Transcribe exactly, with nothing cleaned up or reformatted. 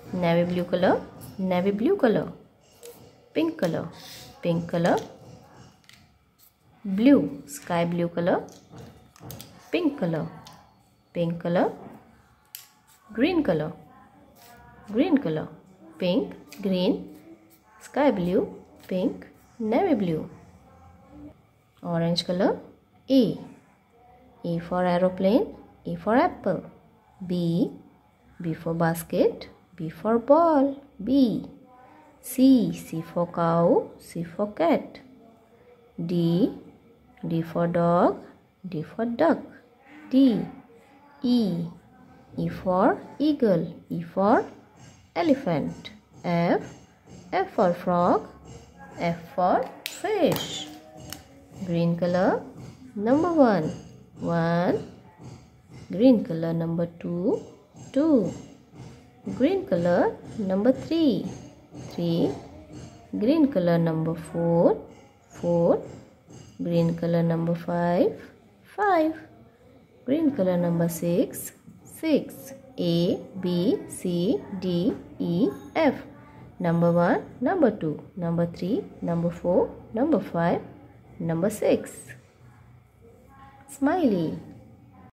navy blue color, navy blue color. Pink color, pink color. Blue, sky blue color. Pink color, pink color. Green color, green color. Pink, green, sky blue, pink, navy blue. Orange color, A. A for aeroplane, A for apple. B. B for basket, B for ball, B. C. C for cow, C for cat. D. D for dog, D for duck. D. E. E for eagle, E for elephant. F. F for frog, F for fish. Green color number one, one. Green color number two, two. Green color number three, three. Green color number four, four. Green color number five, five. Green color number six, six. A, B, C, D, E, F. Number one, number two, number three, number four, number five, number six. Smiley.